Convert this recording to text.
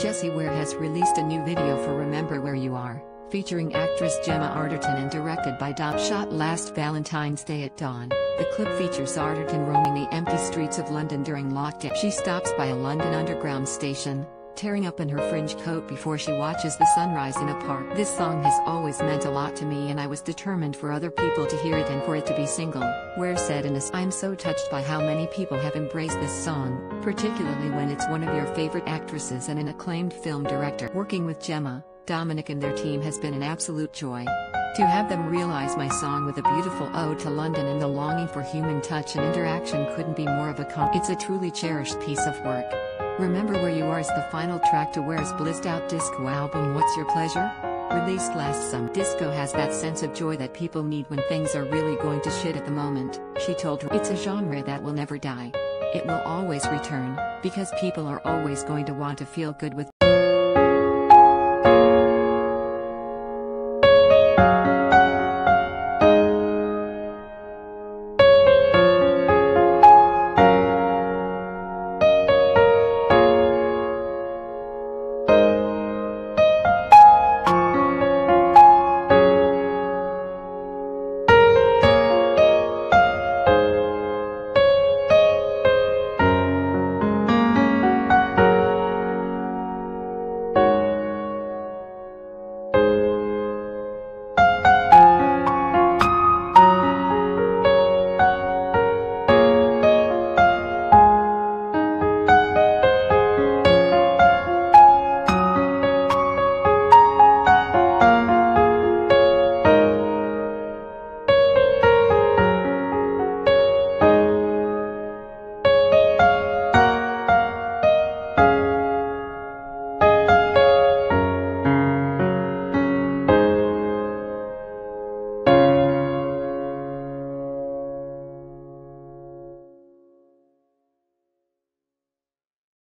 Jessie Ware has released a new video for Remember Where You Are, featuring actress Gemma Arterton and directed by Dom. Shot last Valentine's Day at dawn. The clip features Arterton roaming the empty streets of London during lockdown. She stops by a London Underground station, tearing up in her fringe coat before she watches the sunrise in a park. This song has always meant a lot to me, and I was determined for other people to hear it and for it to be single. Ware said in a "I'm so touched by how many people have embraced this song, particularly when it's one of your favorite actresses and an acclaimed film director. Working with Gemma, Dominic and their team has been an absolute joy. To have them realize my song with a beautiful ode to London and the longing for human touch and interaction couldn't be more of a It's a truly cherished piece of work." Remember Where You Are is the final track to Ware's blissed-out disco album What's Your Pleasure? Released last summer. Disco has that sense of joy that people need when things are really going to shit at the moment, she told her. It's a genre that will never die. It will always return, because people are always going to want to feel good with